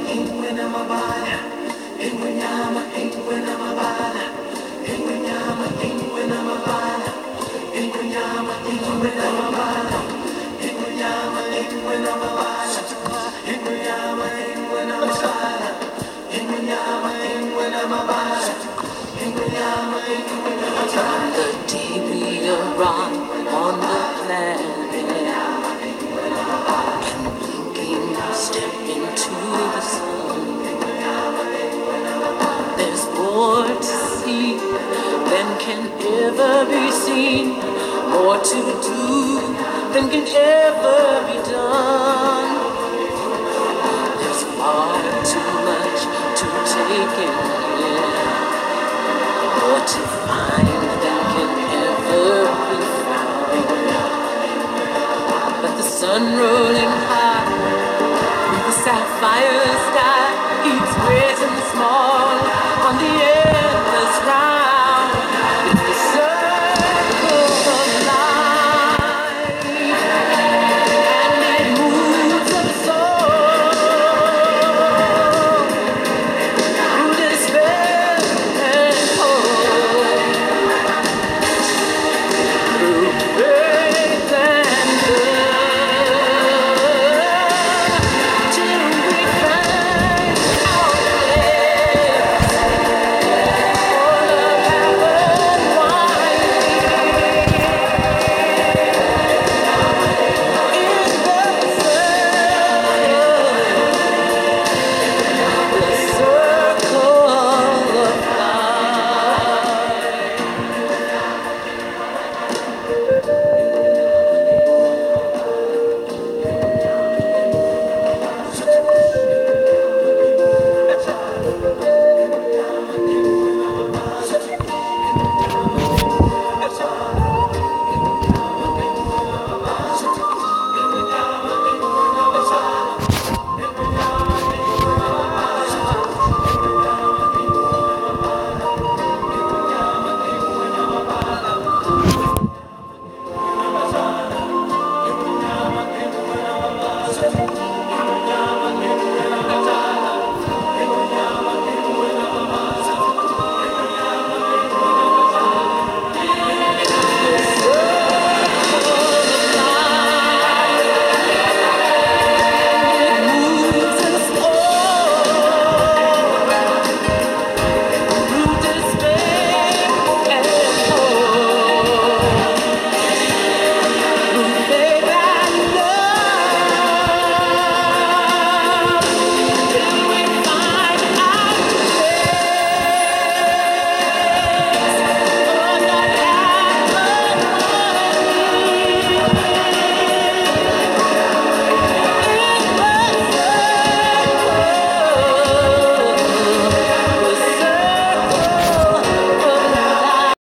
The day we arrive on the planet and blinking step into the sun, there's more to see than can ever be seen, more to do than can ever be done. There's far too much to take in, more to find than can ever be found. But the sun rolling high with the sapphire sky keeps raising the small